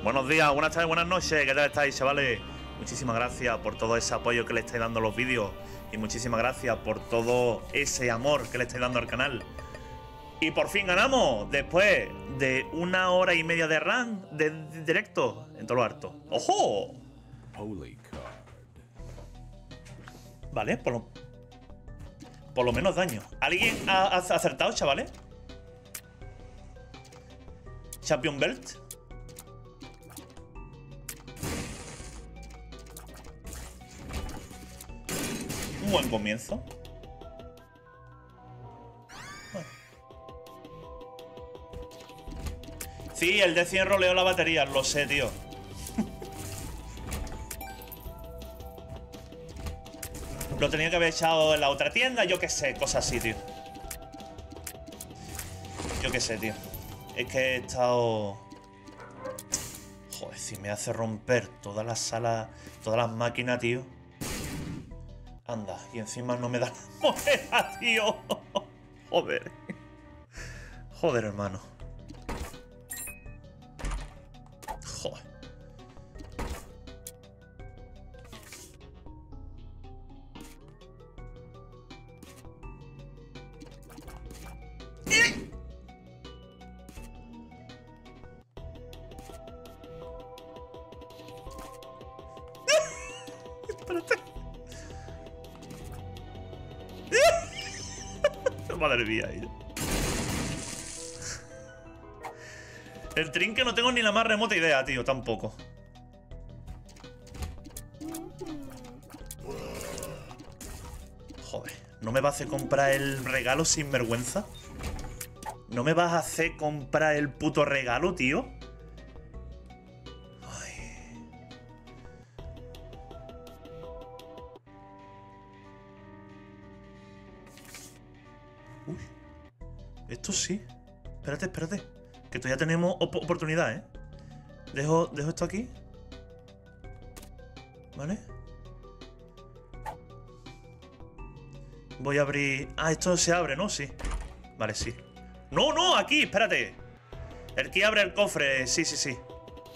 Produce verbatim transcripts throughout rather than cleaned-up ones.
Buenos días, buenas tardes, buenas noches. ¿Qué tal estáis, chavales? Muchísimas gracias por todo ese apoyo que le estáis dando a los vídeos. Y muchísimas gracias por todo ese amor que le estáis dando al canal. Y por fin ganamos, después de una hora y media de run de, de directo en todo lo harto. ¡Ojo! Vale, por lo, por lo menos daño. ¿Alguien ha, ha acertado, chavales? Champion Belt. Un buen comienzo. Bueno. Sí, el de cien roleó la batería, lo sé, tío. Lo tenía que haber echado en la otra tienda, yo qué sé, cosas así, tío. Yo qué sé, tío. Es que he estado... Joder, si me hace romper todas las salas, todas las máquinas, tío. Anda, y encima no me da moneda, tío. Joder. Joder, hermano. Joder. Espérate. Madre mía. El trinque no tengo ni la más remota idea, tío, tampoco. Joder, ¿no me vas a hacer comprar el regalo sin vergüenza? ¿No me vas a hacer comprar el puto regalo, tío? Ay. Uy. Esto sí. Espérate, espérate. Que todavía tenemos op oportunidad, ¿eh? Dejo, dejo esto aquí. ¿Vale? Voy a abrir... Ah, esto se abre, ¿no? Sí. Vale, sí. ¡No, no! Aquí, espérate. El que abre el cofre. Sí, sí, sí.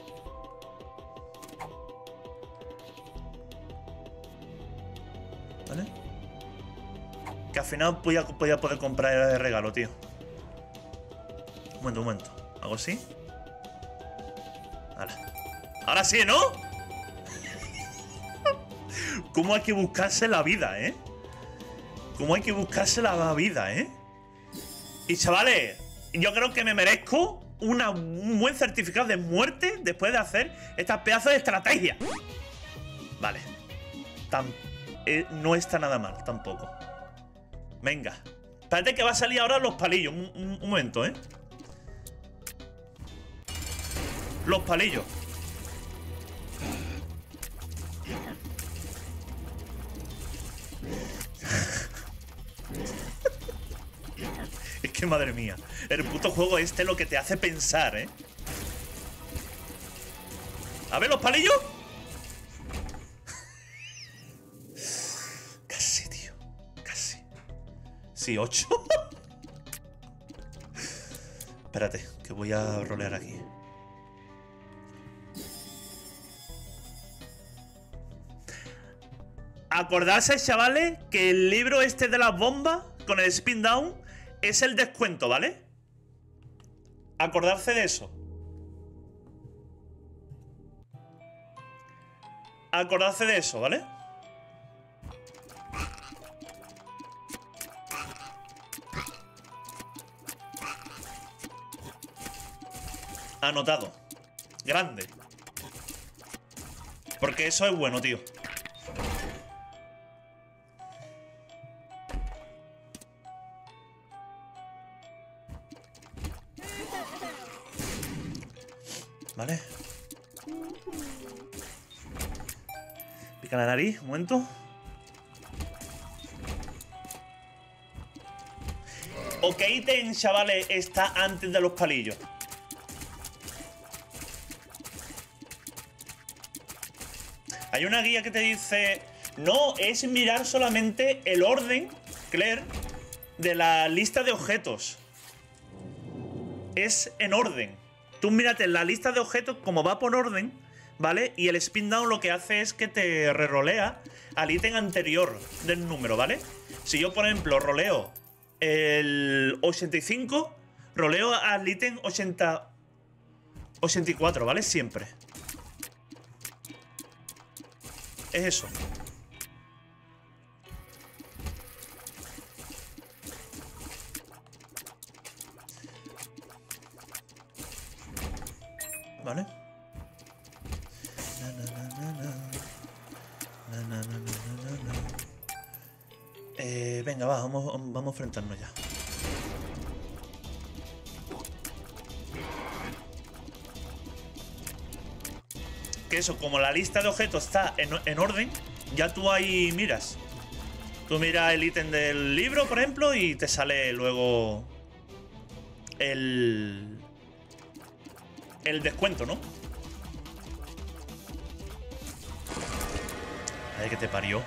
¿Vale? Que al final voy a, voy a poder comprar el regalo, tío. Un momento, un momento. ¿Hago así? Ahora. Ahora sí, ¿no? ¿Cómo hay que buscarse la vida, eh? ¿Cómo hay que buscarse la vida, eh? Y chavales, yo creo que me merezco una, un buen certificado de muerte después de hacer estas pedazos de estrategia. Vale. Tan, eh, no está nada mal, tampoco. Venga. Espérate que va a salir ahora los palillos. Un, un, un momento, ¿eh? Los palillos. Es que madre mía. El puto juego este es lo que te hace pensar, ¿eh? A ver, los palillos. Casi, tío. Casi. Sí, ocho. Espérate, que voy a rolear aquí. Acordarse, chavales, que el libro este de las bombas con el spin down es el descuento, ¿vale? Acordarse de eso. Acordarse de eso, ¿vale? Anotado. Grande. Porque eso es bueno, tío. Vale. Pica la nariz, un momento. Ok, ten, chavales, está antes de los palillos. Hay una guía que te dice... No, es mirar solamente el orden, Claire, de la lista de objetos. Es en orden. Tú mírate la lista de objetos como va por orden, ¿vale? Y el spin down lo que hace es que te rerolea al ítem anterior del número, ¿vale? Si yo, por ejemplo, roleo el ochenta y cinco, roleo al ítem ochenta, ochenta y cuatro, ¿vale? Siempre. Es eso. ¿Vale? Na, na, na, na, na. Na, na, na, na, na, na. Eh, venga, va, vamos, vamos a enfrentarnos ya. Que eso, como la lista de objetos está en, en orden, ya tú ahí miras. Tú miras el ítem del libro, por ejemplo, y te sale luego el... el descuento, ¿no? Ay, que te parió.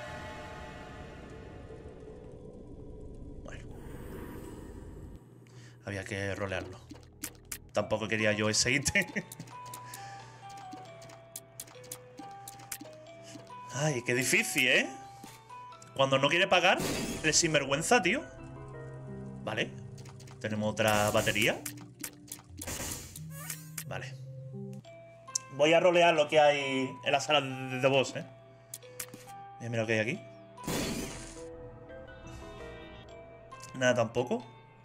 Bueno. Había que rolearlo. Tampoco quería yo ese ítem. Ay, qué difícil, ¿eh? Cuando no quiere pagar, el sinvergüenza, tío. Vale. Tenemos otra batería. Vale. Voy a rolear lo que hay en la sala de, de boss, ¿eh? Mira, mira lo que hay aquí. Nada tampoco.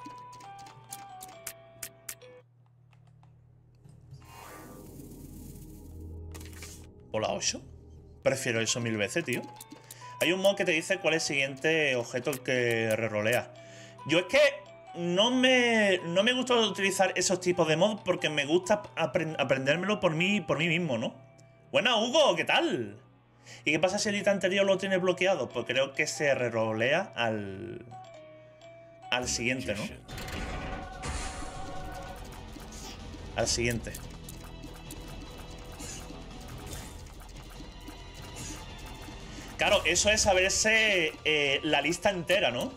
Hola, ocho. Prefiero eso mil veces, tío. Hay un mod que te dice cuál es el siguiente objeto que rerolea. Yo es que no me, no me gusta utilizar esos tipos de mods porque me gusta aprend aprendérmelo por mí, por mí mismo, ¿no? Buena, Hugo, ¿qué tal? ¿Y qué pasa si el ítem anterior lo tiene bloqueado? Pues creo que se rerolea al... al siguiente, ¿no? Al siguiente. Claro, eso es saberse eh, la lista entera, ¿no?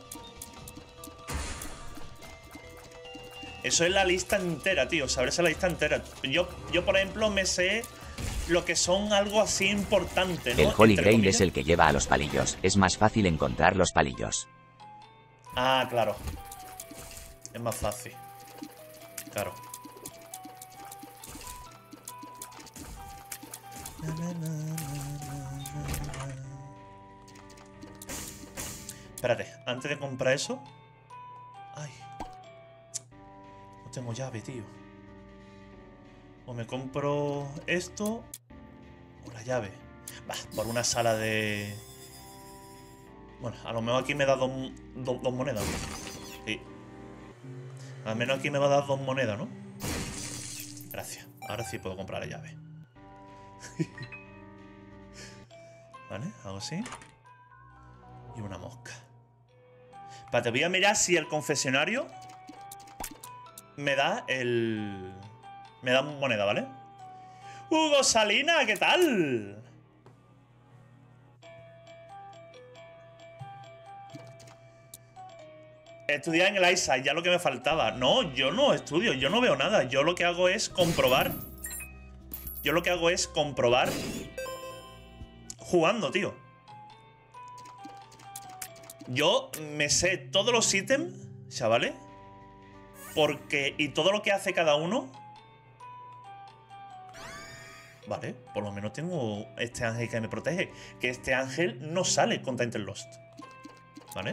Eso es la lista entera, tío. Saberse la lista entera. Yo, yo por ejemplo, me sé lo que son algo así importante, ¿no? El Holy Grail es el que lleva a los palillos. Es más fácil encontrar los palillos. Ah, claro. Es más fácil. Claro. Na, na, na, na, na, na. Espérate, antes de comprar eso. Ay. No tengo llave, tío. O me compro esto o la llave. Va, por una sala de... Bueno, a lo mejor aquí me da dos, dos, dos monedas. Sí. Al menos aquí me va a dar dos monedas, ¿no? Gracias. Ahora sí puedo comprar la llave. Vale, hago así. Y una mosca. Para te voy a mirar si el confesionario me da el... Me da moneda, ¿vale? Hugo Salina, ¿qué tal? Estudiar en el Isaac, ya lo que me faltaba. No, yo no estudio, yo no veo nada. Yo lo que hago es comprobar. Yo lo que hago es comprobar jugando, tío. Yo me sé todos los ítems, chavales. Porque... Y todo lo que hace cada uno. Vale, por lo menos tengo este ángel que me protege. Que este ángel no sale con Tainted Lost. Vale.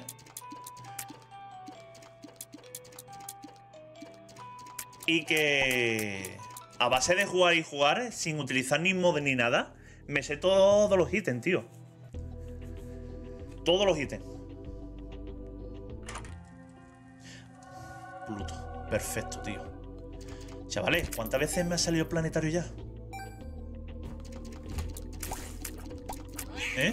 Y que... A base de jugar y jugar, sin utilizar ni mod ni nada, me sé todos los ítems, tío. Todos los ítems. Pluto. Perfecto, tío. Chavales, ¿cuántas veces me ha salido el planetario ya? ¿Eh?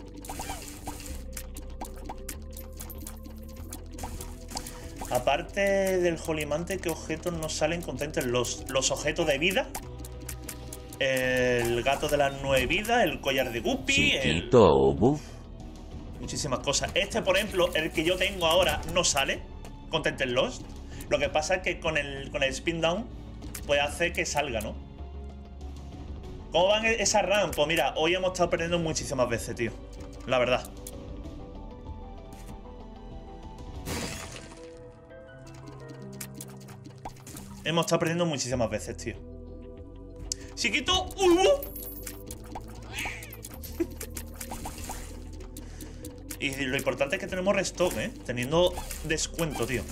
Aparte del Holimante, ¿qué objetos nos salen contentes? Los, los objetos de vida. El gato de las nueve vidas, el collar de Guppy. Chiquito, el... Muchísimas cosas. Este, por ejemplo, el que yo tengo ahora no sale Contented Lost. Lo que pasa es que con el, con el spin down pues hace que salga, ¿no? ¿Cómo van esas runs? Pues mira, hoy hemos estado perdiendo muchísimas veces, tío. La verdad. Hemos estado perdiendo muchísimas veces, tío. ¡Chiquito! ¡Uh! Y lo importante es que tenemos restock, ¿eh? Teniendo descuento, tío.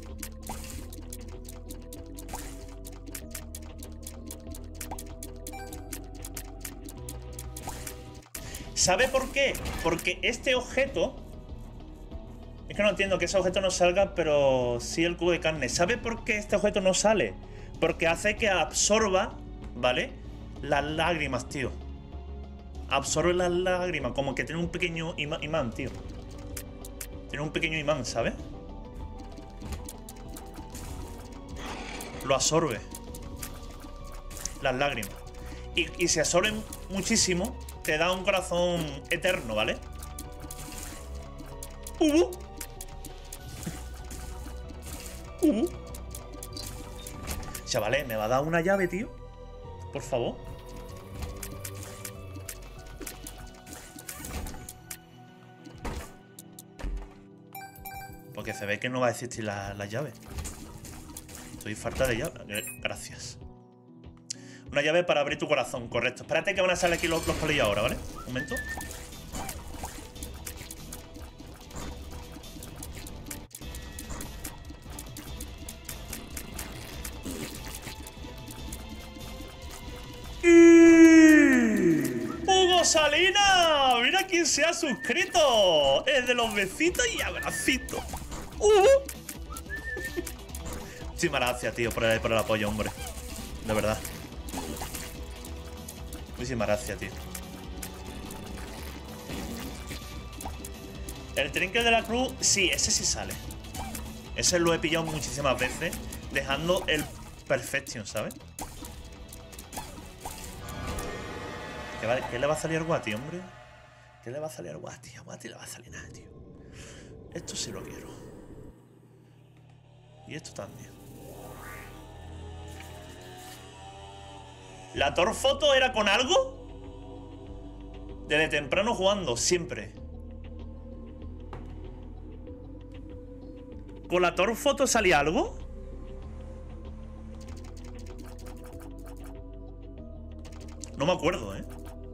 ¿Sabe por qué? Porque este objeto... Es que no entiendo que ese objeto no salga, pero sí el cubo de carne. ¿Sabe por qué este objeto no sale? Porque hace que absorba, ¿vale? Las lágrimas, tío. Absorbe las lágrimas, como que tiene un pequeño ima imán, tío. Tiene un pequeño imán, ¿sabes? Lo absorbe. Las lágrimas. Y, y se absorben muchísimo. Te da un corazón eterno, ¿vale? Uh. Uh. Chavales, ¿me va a dar una llave, tío? Por favor. Porque se ve que no va a existir la, la llave. Estoy falta de llave. Gracias. Una llave para abrir tu corazón, correcto. Espérate que van a salir aquí los, los palillos ahora, ¿vale? Un momento. ¡Hugo Salina! ¡Mira quién se ha suscrito! Es de los besitos y abracitos. ¡Uh! Muchísimas gracias, tío, por el, por el apoyo, hombre. De verdad. Muchísimas gracias, tío. El trinket de la cruz, sí, ese sí sale. Ese lo he pillado muchísimas veces, dejando el Perfection, ¿sabes? ¿Qué, va, ¿Qué le va a salir al Guati, hombre? ¿Qué le va a salir al Guati? A Guati le va a salir nada, tío. Esto sí lo quiero. Y esto también. ¿La Torfoto era con algo? Desde temprano jugando, siempre. ¿Con la Torfoto salía algo? No me acuerdo, ¿eh?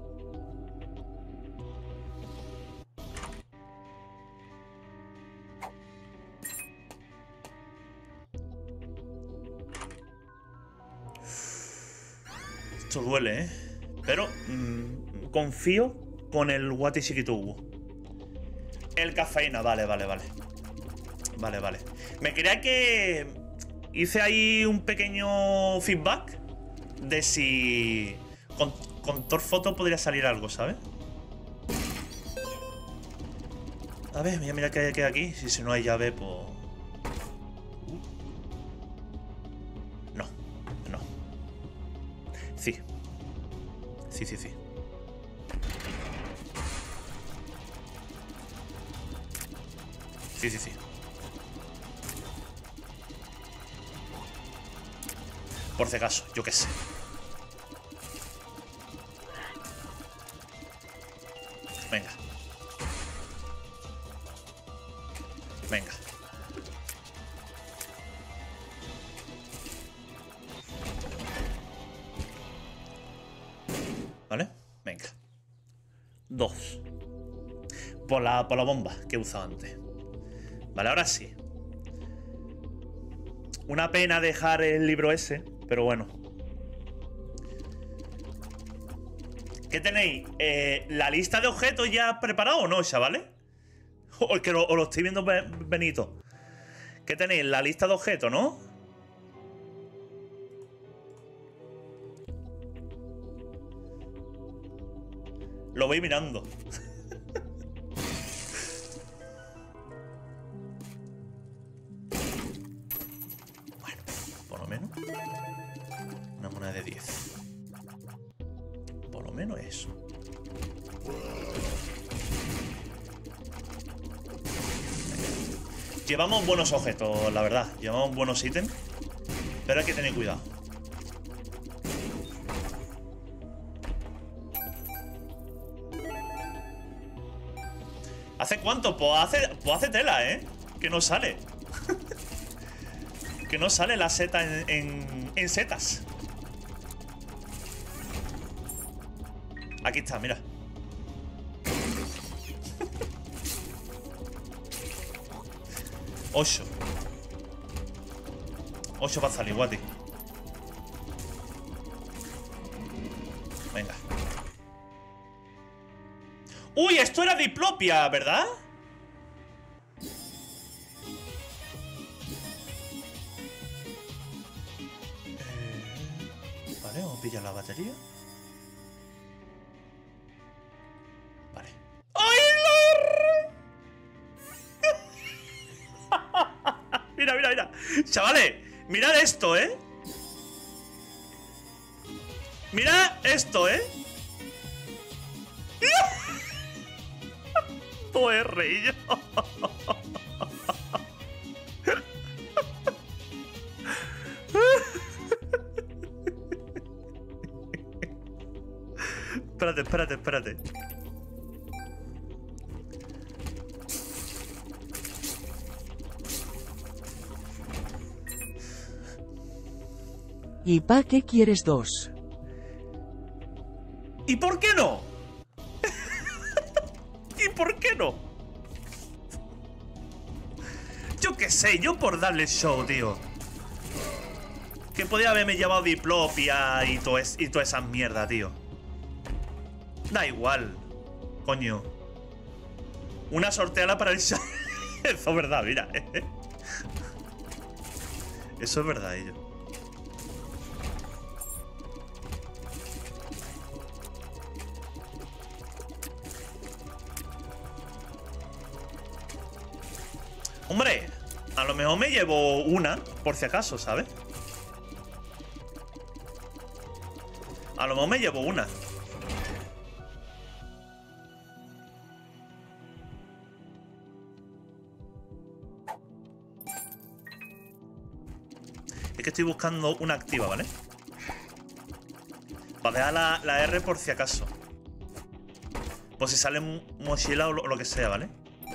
Esto duele, ¿eh? Pero mmm, confío con el Guati Chiquito Hugo. El cafeína, vale, vale, vale. Vale, vale. Me creía que hice ahí un pequeño feedback de si con, con Torfoto podría salir algo, ¿sabes? A ver, mira, mira qué hay aquí. Si, si no hay llave, pues... No, no. Sí. Sí, sí, sí. Sí, sí, sí. Por si acaso, yo qué sé. Venga. Venga. ¿Vale? Venga. Dos. Por la, por la bomba que he usado antes. Vale, ahora sí. Una pena dejar el libro ese, pero bueno. ¿Qué tenéis? Eh, ¿La lista de objetos ya preparada o no, chavales? O que lo, o lo estoy viendo Benito. ¿Qué tenéis? La lista de objetos, ¿no? Lo voy mirando. Bueno, por lo menos una moneda de diez. Por lo menos eso. Llevamos buenos objetos, la verdad. Llevamos buenos ítems. Pero hay que tener cuidado. ¿Hace cuánto? Pues hace, pues hace tela, ¿eh? Que no sale. Que no sale la seta en, en, en setas. Aquí está, mira. Ocho. Ocho para salir, guati. Venga. Uy, esto era diplopia, ¿verdad? Eh, vale, vamos a pillar la batería. Vale. ¡Ay, la... Mira, mira, mira. Chavales, mirad esto, ¿eh? Mirad esto, ¿eh? Todo es rey. Espérate, espérate, espérate. ¿Y pa' qué quieres dos? ¿Y por qué no? ¿Y por qué no? Yo qué sé, yo por darle show, tío. Que podía haberme llevado diplopia y toda es, y toda esa mierda, tío. Da igual. Coño. Una sorteala para el show. Eso es verdad, mira. Eso es verdad, ello. Hombre, a lo mejor me llevo una, por si acaso, ¿sabes? A lo mejor me llevo una. Es que estoy buscando una activa, ¿vale? Para dejar la, la R por si acaso. Por si sale mochila o lo, o lo que sea, ¿vale?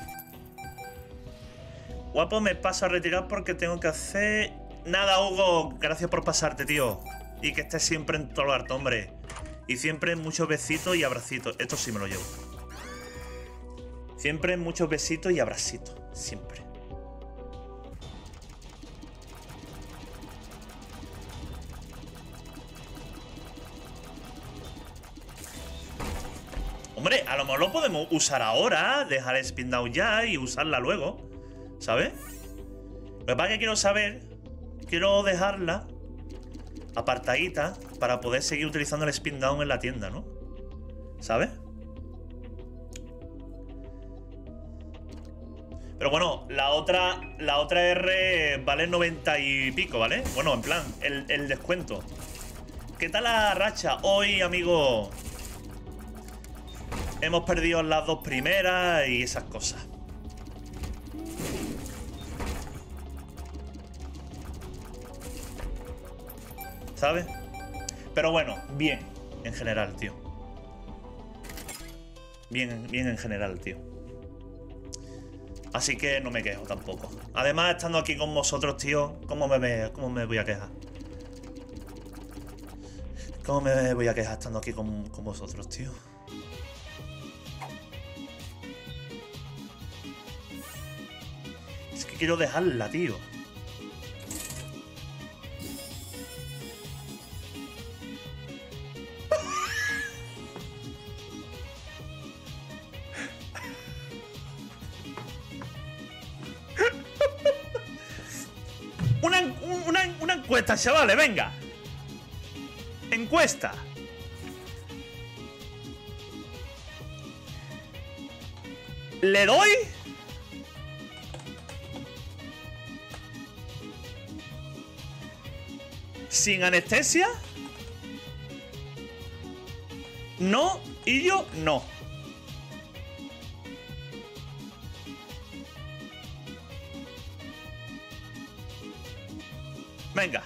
Guapo, me paso a retirar porque tengo que hacer... Nada, Hugo. Gracias por pasarte, tío. Y que estés siempre en todo lo harto, hombre. Y siempre muchos besitos y abracitos. Esto sí me lo llevo. Siempre muchos besitos y abracitos. Siempre. Hombre, a lo mejor lo podemos usar ahora. Dejar el spin down ya y usarla luego. ¿Sabes? Lo que pasa es que quiero saber... Quiero dejarla apartadita para poder seguir utilizando el spin down en la tienda, ¿no? ¿Sabes? Pero bueno, la otra la otra R vale noventa y pico, ¿vale? Bueno, en plan, el, el descuento. ¿Qué tal la racha? Hoy, amigo, hemos perdido las dos primeras y esas cosas. ¿Sabes? Pero bueno, bien, en general, tío. Bien, bien en general, tío. Así que no me quejo tampoco. Además, estando aquí con vosotros, tío, ¿cómo me, cómo me voy a quejar? ¿Cómo me voy a quejar estando aquí con, con vosotros, tío? Es que quiero dejarla, tío. Una, una, una encuesta, chavales, venga. Encuesta. ¿Le doy? ¿Sin anestesia? No, y yo no. Venga.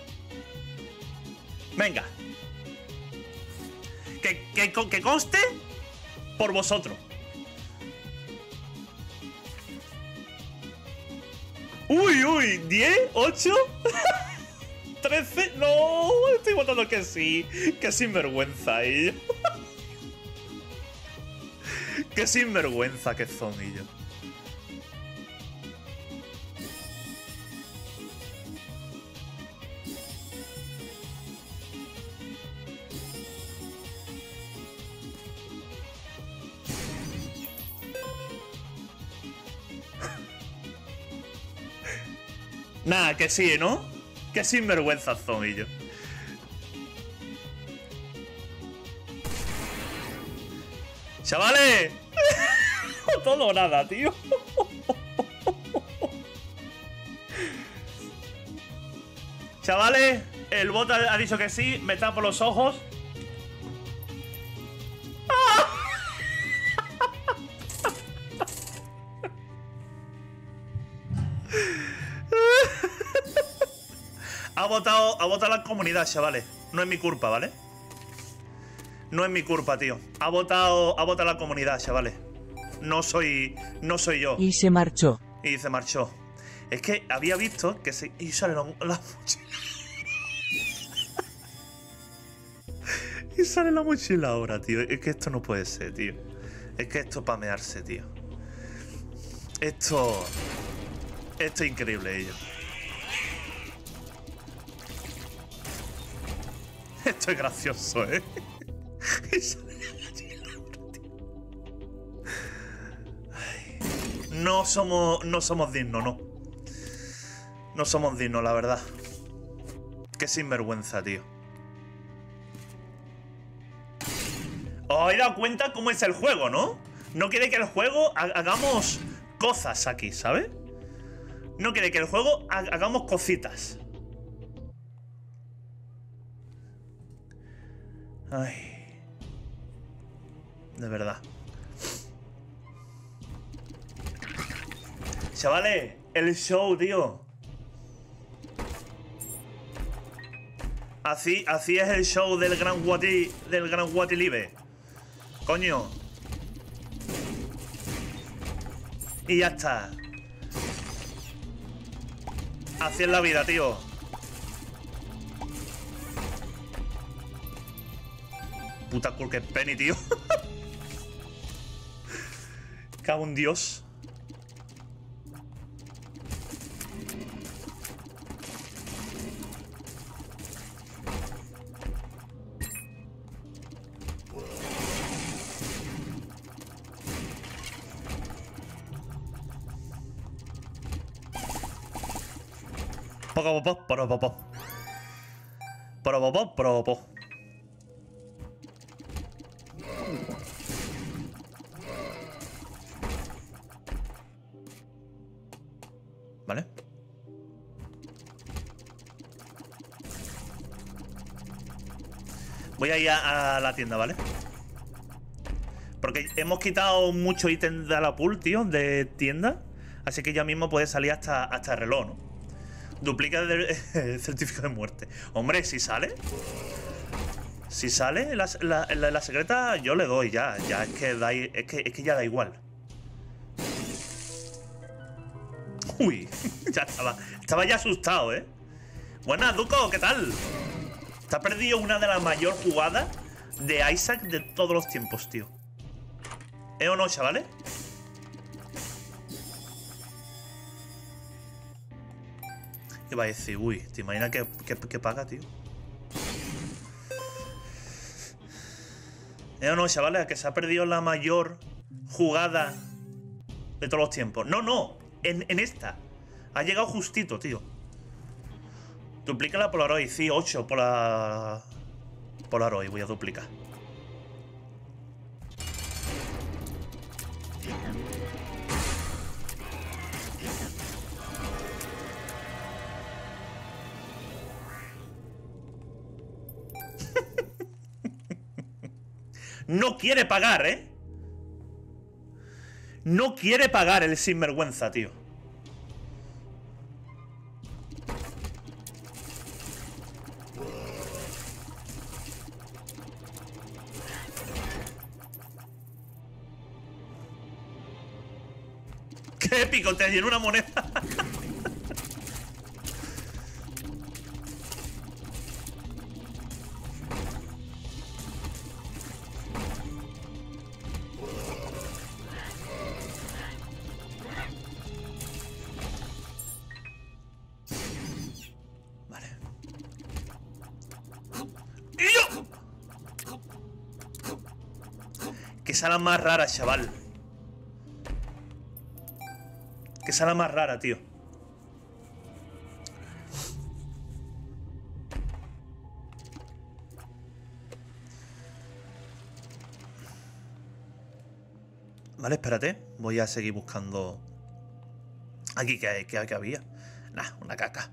Venga. Que, que, que conste por vosotros. Uy, uy, diez, ocho, trece. No, estoy votando que sí. Qué sinvergüenza ellos. Qué sinvergüenza que son ellos. Nada, que sí, ¿no? Qué sinvergüenzas son ellos. ¡Chavales! Todo o nada, tío. Chavales, el bot ha dicho que sí, me tapo los ojos. Ha votado, ha votado la comunidad, chavales. No es mi culpa, ¿vale? No es mi culpa, tío. Ha votado, ha votado la comunidad, chavales. No soy, no soy yo. Y se marchó. Y se marchó. Es que había visto que se... Y sale la, la mochila. Y sale la mochila ahora, tío. Es que esto no puede ser, tío. Es que esto es para mearse, tío. Esto... Esto es increíble, ello. Esto es gracioso, ¿eh? Y sale la mochila ahora, tío. Ay. No somos... No somos dignos, no. No somos dignos, la verdad. Qué sinvergüenza, tío. ¿Os habéis dado cuenta cómo es el juego, no? No quiere que el juego ha hagamos cosas aquí, ¿sabes? No quiere que el juego ha hagamos cositas. Ay. De verdad. Chavales, el show, tío. Así, así es el show del gran Guati, del gran Guatilibe. Coño. Y ya está. Así es la vida, tío. Puta Kurket Penny, tío. Cago en Dios. Para para para para para para para para. ¿Vale? Voy a ir a, a la tienda, ¿vale? Porque hemos quitado muchos ítems de la pool, tío, de tienda. Así que ya mismo puede salir hasta, hasta el reloj, ¿no? Duplica el, el certificado de muerte. Hombre, si sale. Si sale la, la, la, la secreta, yo le doy ya. Ya es que, da, es, que, es que ya da igual. Uy, ya estaba. Estaba ya asustado, ¿eh? Buenas, Duco, ¿qué tal? Te has perdido una de las mayores jugadas de Isaac de todos los tiempos, tío. ¿Eh o no, chavales? Iba a decir, uy, ¿te imaginas que, que, que paga, tío? ¿Eh o no, chavales? Que se ha perdido la mayor jugada de todos los tiempos. No, no, en, en esta. Ha llegado justito, tío. Duplica la Polaroid, sí, ocho por la Polaroid voy a duplicar. No quiere pagar, ¿eh? No quiere pagar el sinvergüenza, tío. ¡Qué épico! Te llenó una moneda. Que sea la más rara, chaval. Que sea la más rara, tío. Vale, espérate. Voy a seguir buscando. Aquí, ¿qué, qué, qué había? Nah, una caca.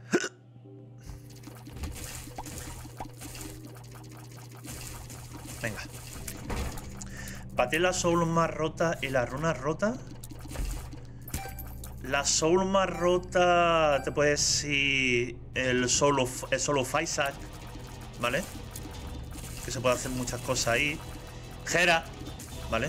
Venga. Batir la soul más rota y la runa rota. La soul más rota. Te puedes decir. El solo, el solo Faisak. ¿Vale? Que se puede hacer muchas cosas ahí. Hera. ¿Vale?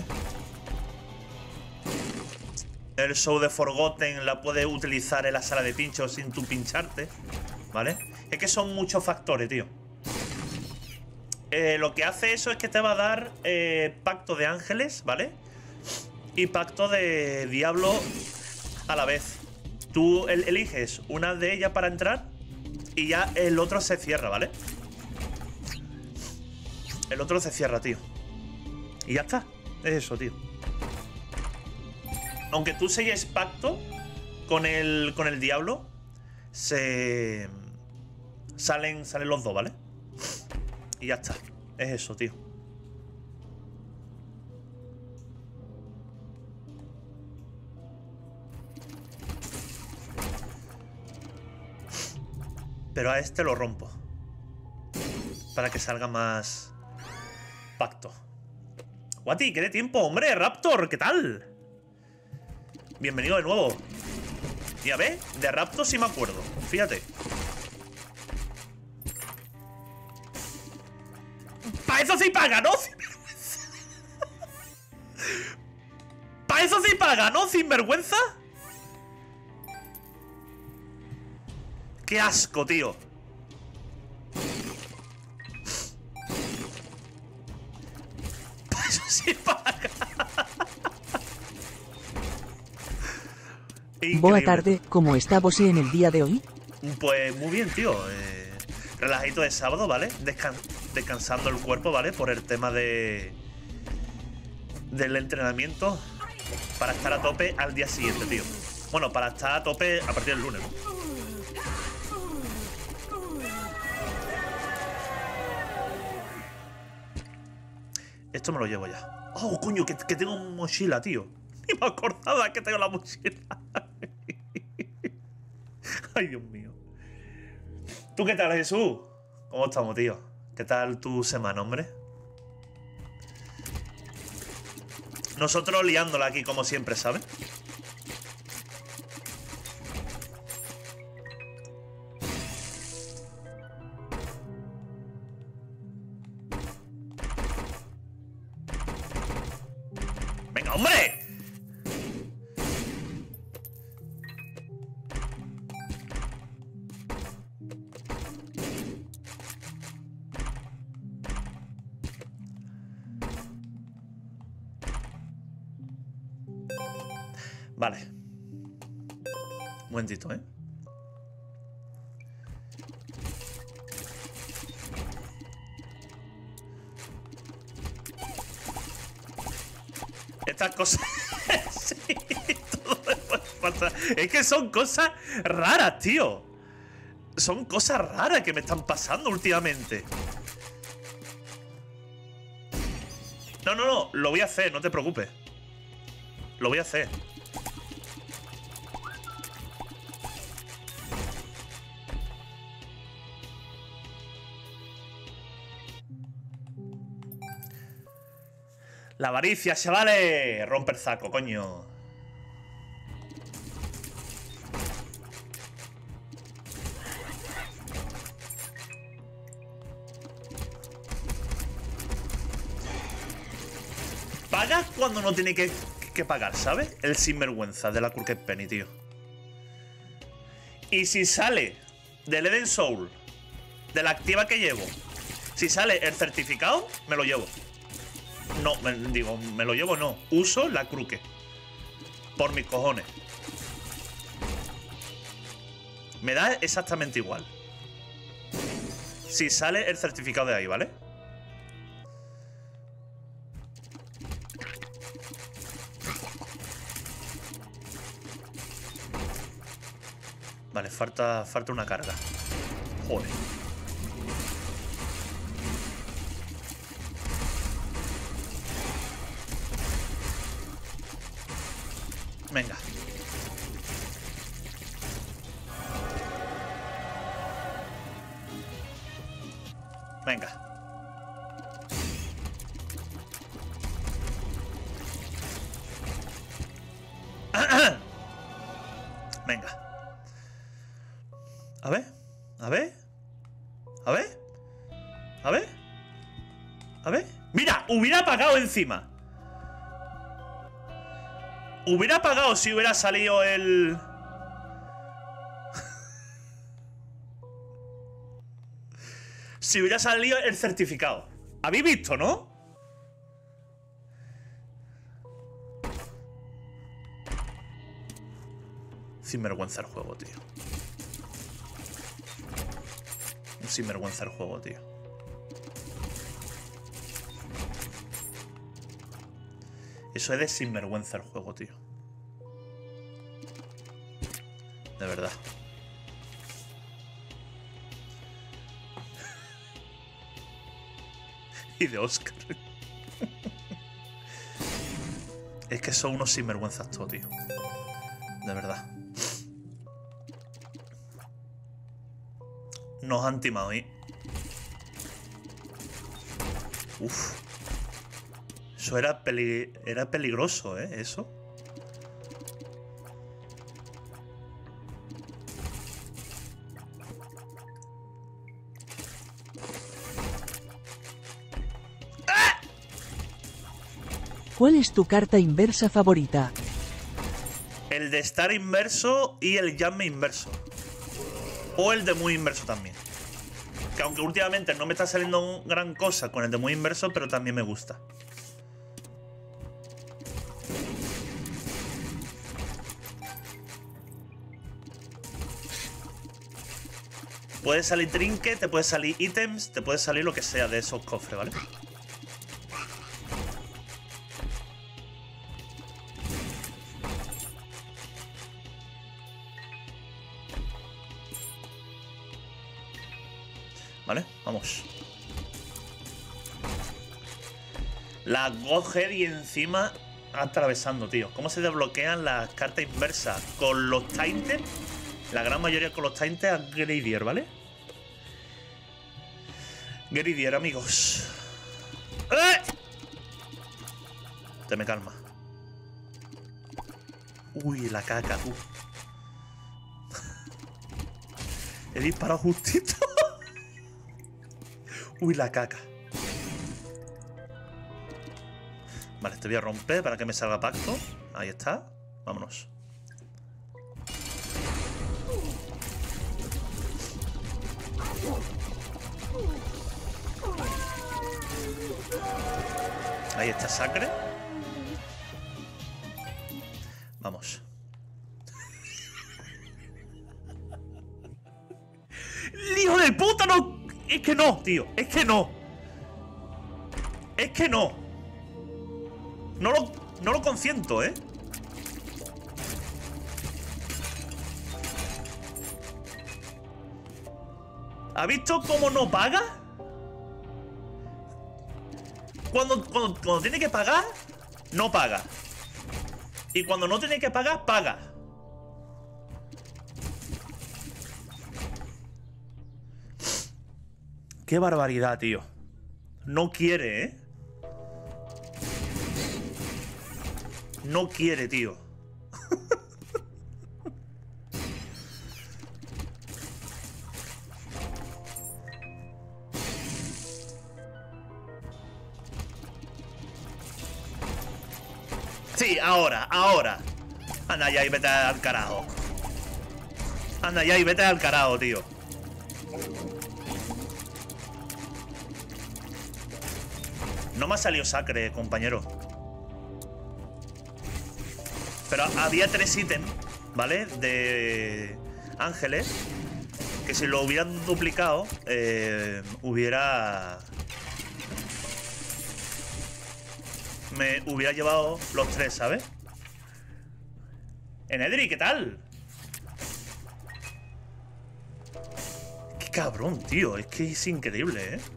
El show de Forgotten la puedes utilizar en la sala de pinchos sin tú pincharte. ¿Vale? Es que son muchos factores, tío. Eh, lo que hace eso es que te va a dar eh, pacto de ángeles, ¿vale? Y pacto de diablo a la vez. Tú el eliges una de ellas para entrar y ya el otro se cierra, ¿vale? El otro se cierra, tío. Y ya está. Es eso, tío. Aunque tú selles pacto con el, con el diablo, se... Salen, salen los dos, ¿vale? Y ya está. Es eso, tío. Pero a este lo rompo. Para que salga más... Pacto. Guati, ¿qué de tiempo? Hombre, Raptor, ¿qué tal? Bienvenido de nuevo. Y a ver, de Raptor sí me acuerdo. Fíjate. ¡Para eso sí paga, no! ¡Para eso sí paga, no! ¡Sinvergüenza! ¡Qué asco, tío! ¡Para eso sí paga! Boa tarde, ¿cómo está vos en el día de hoy? Pues muy bien, tío. Eh, relajadito de sábado, ¿vale? Descan descansando el cuerpo, ¿vale? Por el tema de del entrenamiento para estar a tope al día siguiente, tío. Bueno, para estar a tope a partir del lunes, ¿no? Esto me lo llevo ya. ¡Oh, coño! Que, que tengo mochila, tío. Ni me acordaba que tengo la mochila. Ay, Dios mío. ¿Tú qué tal, Jesús? ¿Cómo estamos, tío? ¿Qué tal tu semana, hombre? Nosotros liándola aquí como siempre, ¿sabes? ¡Venga, hombre! Vale. Un momentito, ¿eh? Estas cosas... sí, todo me puede pasar. Es que son cosas raras, tío. Son cosas raras que me están pasando últimamente. No, no, no. Lo voy a hacer, no te preocupes. Lo voy a hacer. La avaricia, chavales. Rompe el saco, coño. Paga cuando no tiene que, que pagar, ¿sabes? El sinvergüenza de la Crooked Penny, tío. Y si sale del Eden Soul, de la activa que llevo, si sale el certificado, me lo llevo. No, me, digo, me lo llevo no. Uso la Crooked. Por mis cojones. Me da exactamente igual. Si sale el certificado de ahí, ¿vale? Vale, falta, falta una carga. Joder. Venga. Venga. Venga. A ver. A ver. A ver. A ver. A ver. Mira, hubiera apagado encima. Hubiera apagado si hubiera salido el... si hubiera salido el certificado. ¿Habéis visto, no? Sinvergüenza el juego, tío. Un sinvergüenza el juego, tío. Eso es de sinvergüenza el juego, tío. De verdad. Y de Oscar. Es que son unos sinvergüenzas todo, tío. De verdad. Nos han timado ahí. Uf. Eso era, peli era peligroso, ¿eh? Eso. ¡Ah! ¿Cuál es tu carta inversa favorita? El de estar inverso y el llame inverso. O el de muy inverso también. Que aunque últimamente no me está saliendo gran cosa con el de muy inverso, pero también me gusta. Puede salir trinket, te puede salir ítems, te puede salir lo que sea de esos cofres, ¿vale? Vale, vamos. La Godhead y encima atravesando, tío. ¿Cómo se desbloquean las cartas inversas? Con los Tainted. La gran mayoría con los Tainted a Gradier, ¿vale? Gradier, amigos. ¡Eh! Te me calma. Uy, la caca, tú. He disparado justito. Uy, la caca. Vale, te voy a romper para que me salga pacto. Ahí está. Vámonos. Ahí está sacre. Vamos. ¡Hijo de puta! No. Es que no, tío. Es que no. Es que no. No lo, no lo consiento, ¿eh? ¿Ha visto cómo no paga? Cuando, cuando, cuando tiene que pagar, no paga. Y cuando no tiene que pagar, paga. Qué barbaridad, tío. No quiere, ¿eh? No quiere, tío. Sí, ahora, ahora. Anda ya y vete al carajo. Anda ya y vete al carajo, tío. No me ha salido sacre, compañero. Pero había tres ítems, ¿vale? De ángeles. Que si lo hubieran duplicado, eh, hubiera... Me hubiera llevado los tres, ¿sabes? Enedri, ¿qué tal? cabrón, tío. Es que es increíble, ¿eh?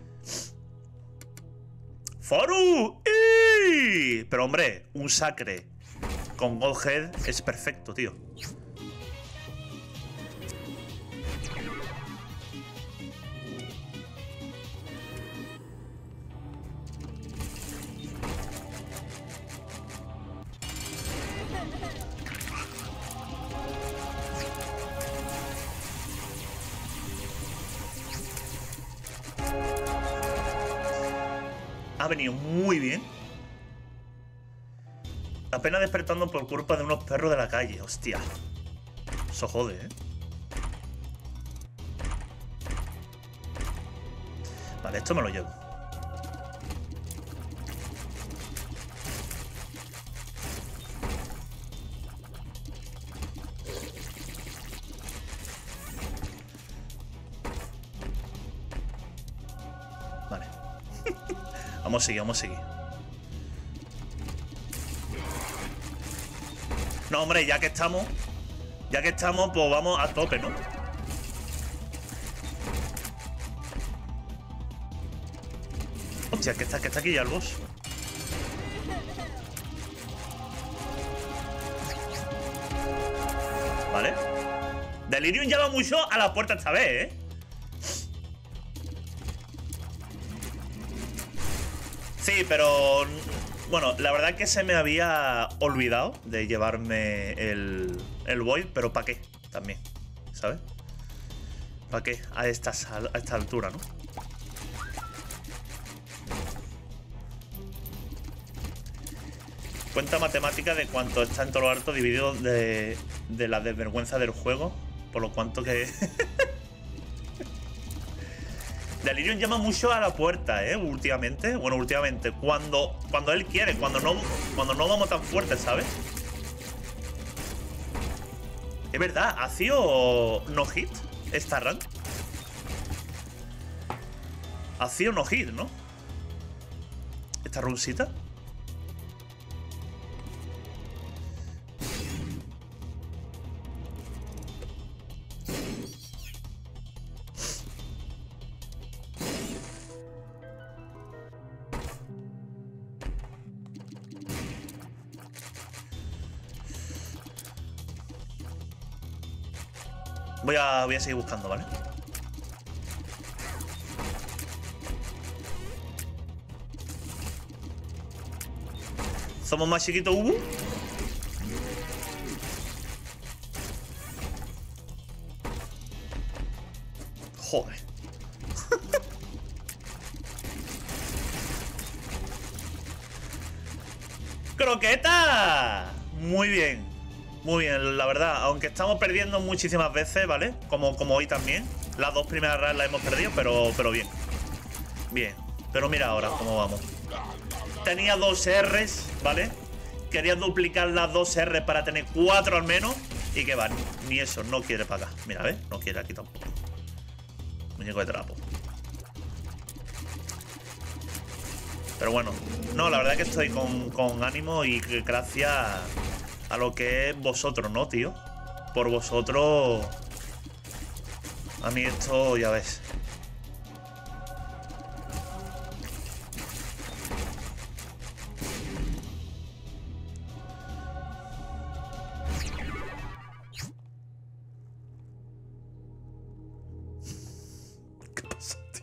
¡Foru! ¡Ey! Pero, hombre, un sacre con Godhead es perfecto, tío. Ha venido muy bien. Apenas despertando por culpa de unos perros de la calle. Hostia. Eso jode, ¿eh? Vale, esto me lo llevo. Vale. Vamos a seguir, vamos a seguir. No, hombre, ya que estamos, ya que estamos, pues vamos a tope, ¿no? Hostia, que está, que está aquí ya el boss. Vale. Delirium llama mucho a la puerta esta vez, ¿eh? Sí, pero... Bueno, la verdad es que se me había olvidado de llevarme el, el Void, pero ¿para qué? También, ¿sabes? ¿Para qué? A, estas, a esta altura, ¿no? Cuenta matemática de cuánto está en todo lo alto dividido de, de la desvergüenza del juego, por lo cuanto que... Delirium llama mucho a la puerta, ¿eh? Últimamente. Bueno, últimamente. Cuando, cuando él quiere. Cuando no, cuando no vamos tan fuertes, ¿sabes? Es verdad. ¿Ha sido no hit esta run? Ha sido no hit, ¿no? Esta runcita. Voy a, voy a seguir buscando, ¿vale? ¿Somos más chiquitos, Ubu? Joder. ¡Croqueta! Muy bien. Muy bien, la verdad, aunque estamos perdiendo muchísimas veces, ¿vale? Como, como hoy también. Las dos primeras runs las hemos perdido, pero, pero bien. Bien. Pero mira ahora cómo vamos. Tenía dos R's, ¿vale? Quería duplicar las dos R's para tener cuatro al menos. Y que va, ni eso, no quiere para acá. Mira, ¿ves? No quiere aquí tampoco. Muñeco de trapo. Pero bueno, no, la verdad es que estoy con, con ánimo y gracias a lo que es vosotros, ¿no, tío? Por vosotros... A mí esto, ya ves. ¿Qué pasa, tío?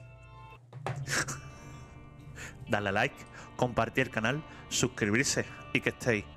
Dale a like, compartir el canal, suscribirse y que estéis